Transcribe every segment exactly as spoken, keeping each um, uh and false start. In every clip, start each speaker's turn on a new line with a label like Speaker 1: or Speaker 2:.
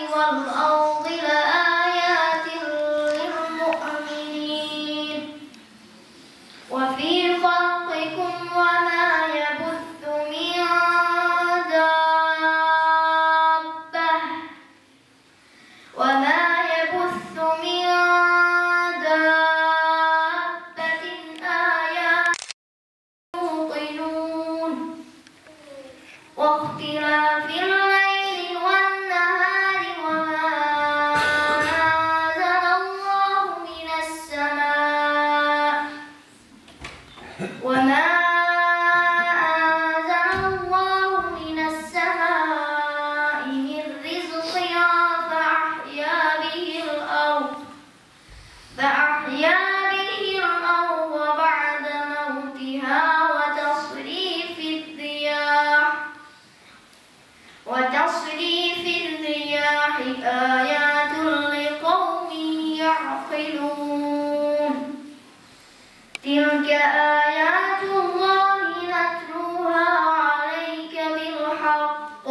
Speaker 1: والأرض لآيات للمؤمنين وفي خلقكم وما يبث من دابة وما يبث من دابة آيات موقنون واختلاف الليل والنهار وما أنزل الله من السماء وما أنزل الله من السماء من رزق فأحيا به الأرض فأحيا به الأرض بعد موتها وتصريف الرياح وتصريف الرياح آيات لقوم يعقلون تلك آيات الله نتلوها عليك بالحق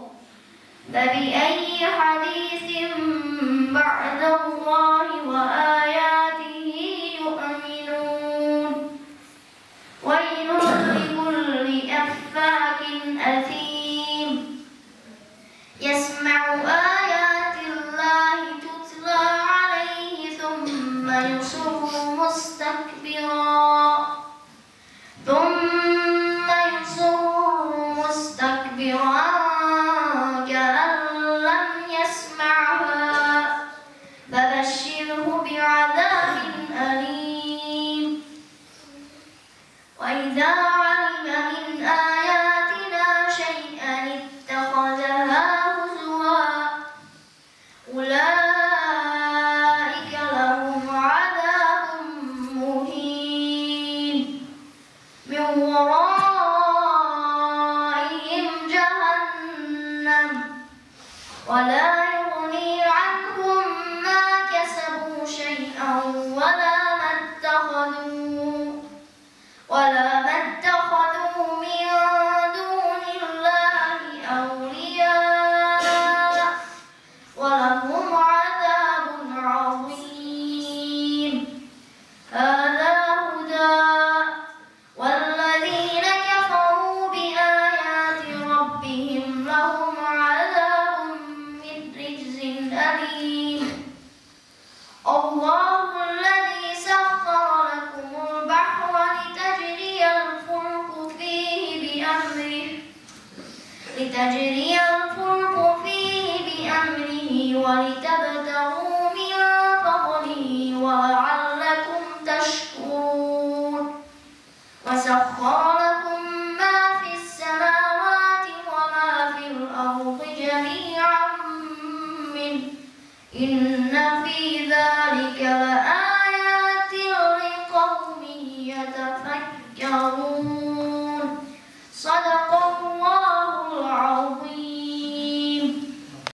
Speaker 1: فبأي حديث بعد الله وآياته يؤمنون ويل لكل أفاك أثيم يسمع آيات الله تتلى عليه ثم يصر مستكبرا ثم يصر مستكبرا كأن لم يسمعها فبشره بعذاب أليم وإذا علم من آياتنا شيئا اتخذها هزوا أولئك لهم عذاب مهين من ورائهم جهنم ولا يغني عنهم ما كسبوا شيئا ولا ما اتخذوا ولا ما اتخذوا من دون الله أولياء ولهم عذاب عظيم هذا هدى والذين كفروا بآيات ربهم لهم عذاب من رجز أليم الله الذي سخر لكم البحر لتجري الفلك فيه بأمره لتجري الفلك فيه بأمره ولتبتغوا من فضله ولعلكم تشكرون وسخر لكم ما في السماوات وما في الأرض جميعا منه إن في ذلك لآية